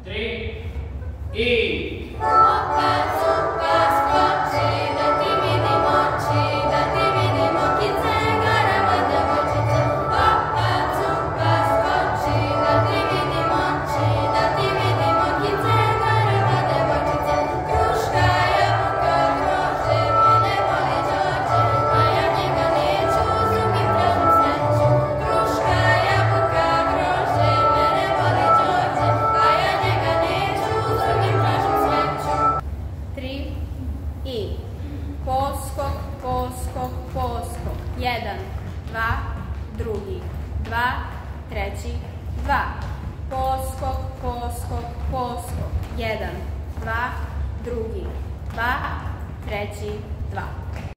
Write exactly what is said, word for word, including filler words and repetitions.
tri i... Oka, cuka, skoči, da ti vidim oči, da ti vidim okice, garava devojčice. Oka, cuka, skoči, da ti vidim oči, da ti vidim okice, garava devojčice. Kruška, jabuka, grožđe, mene voli Đorđe, a ja njega neću, s drugim tražim sreću. Kruška, jabuka, grožđe, mene voli Đorđe, a ja njega neću, s drugim tražim sreću. Tri i poskok, poskok, poskok. Jedan, dva, drugi, dva, treći, dva. Poskok, poskok, poskok. Jedan, dva, drugi, dva, treći, dva.